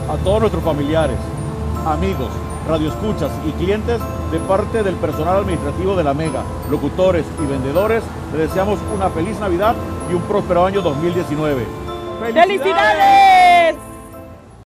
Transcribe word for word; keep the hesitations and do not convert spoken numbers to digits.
A todos nuestros familiares, amigos, radioescuchas y clientes de parte del personal administrativo de la Mega, locutores y vendedores, les deseamos una feliz Navidad y un próspero año dos mil diecinueve. ¡Felicidades!